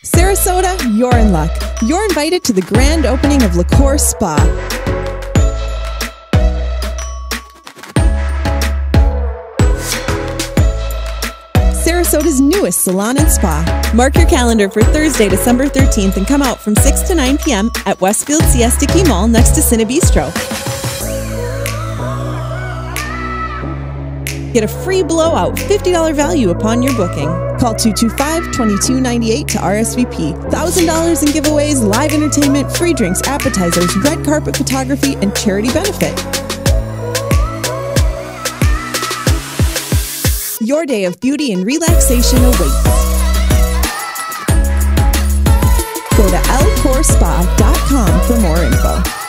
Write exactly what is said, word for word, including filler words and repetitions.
Sarasota, you're in luck. You're invited to the grand opening of LaCour Spa. Sarasota's newest salon and spa. Mark your calendar for Thursday, December thirteenth and come out from six to nine p m at Westfield Siesta Key Mall next to Cine Bistro. Get a free blowout fifty dollar value upon your booking. Call two two five, two two nine eight to R S V P. one thousand dollars in giveaways, live entertainment, free drinks, appetizers, red carpet photography, and charity benefit. Your day of beauty and relaxation awaits. Go to L Core Spa dot com for more info.